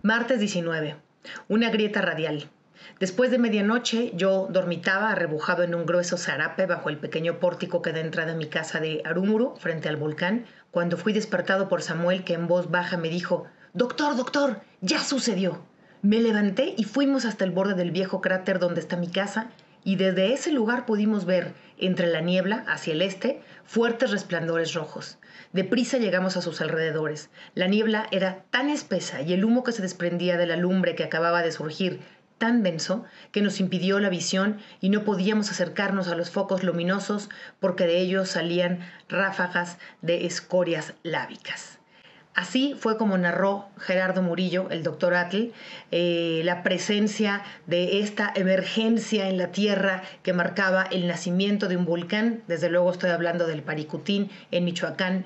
Martes 19. Una grieta radial. Después de medianoche yo dormitaba arrebujado en un grueso zarape bajo el pequeño pórtico que da entrada a mi casa de Arúmuro, frente al volcán, cuando fui despertado por Samuel, que en voz baja me dijo: «Doctor, doctor, ya sucedió». Me levanté y fuimos hasta el borde del viejo cráter donde está mi casa, y desde ese lugar pudimos ver, entre la niebla, hacia el este, fuertes resplandores rojos. Deprisa llegamos a sus alrededores. La niebla era tan espesa y el humo que se desprendía de la lumbre que acababa de surgir tan denso que nos impidió la visión y no podíamos acercarnos a los focos luminosos porque de ellos salían ráfagas de escorias lábicas. Así fue como narró Gerardo Murillo, el doctor Atl, la presencia de esta emergencia en la Tierra que marcaba el nacimiento de un volcán. Desde luego estoy hablando del Paricutín en Michoacán,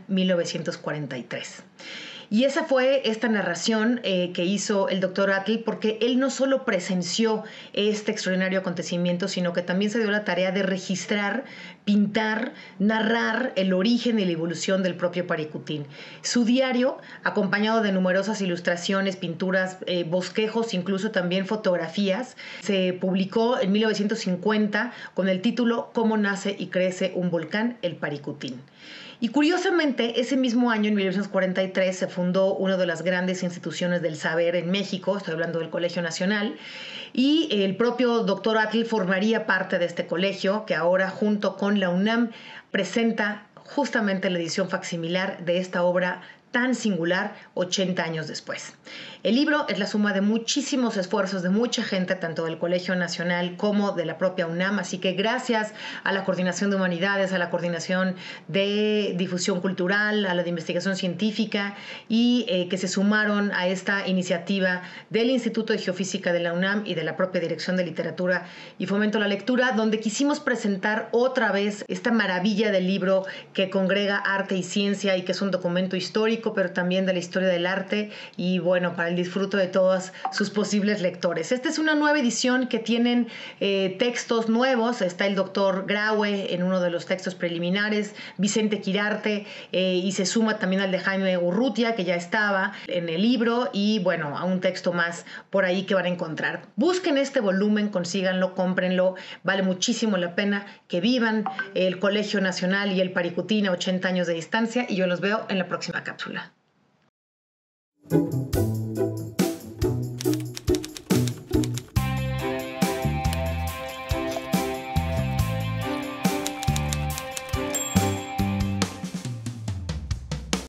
1943. Y esa fue esta narración que hizo el doctor Atl, porque él no solo presenció este extraordinario acontecimiento, sino que también se dio la tarea de registrar, pintar, narrar el origen y la evolución del propio Paricutín. Su diario, acompañado de numerosas ilustraciones, pinturas, bosquejos, incluso también fotografías, se publicó en 1950 con el título «Cómo nace y crece un volcán, el Paricutín». Y curiosamente, ese mismo año, en 1943, se fundó una de las grandes instituciones del saber en México, estoy hablando del Colegio Nacional, y el propio doctor Atl formaría parte de este colegio, que ahora, junto con la UNAM, presenta justamente la edición facsimilar de esta obra tan singular 80 años después. El libro es la suma de muchísimos esfuerzos de mucha gente, tanto del Colegio Nacional como de la propia UNAM, así que gracias a la Coordinación de Humanidades, a la Coordinación de Difusión Cultural, a la de Investigación Científica y que se sumaron a esta iniciativa del Instituto de Geofísica de la UNAM y de la propia Dirección de Literatura y Fomento a la Lectura, donde quisimos presentar otra vez esta maravilla del libro que congrega arte y ciencia y que es un documento histórico, pero también de la historia del arte y bueno, para el disfrute de todos sus posibles lectores. Esta es una nueva edición que tienen textos nuevos. Está el doctor Graue en uno de los textos preliminares, Vicente Quirarte, y se suma también al de Jaime Urrutia, que ya estaba en el libro, y bueno, a un texto más por ahí que van a encontrar. Busquen este volumen, consíganlo, cómprenlo, vale muchísimo la pena que vivan el Colegio Nacional y el Paricutín a 80 años de distancia, y yo los veo en la próxima cápsula.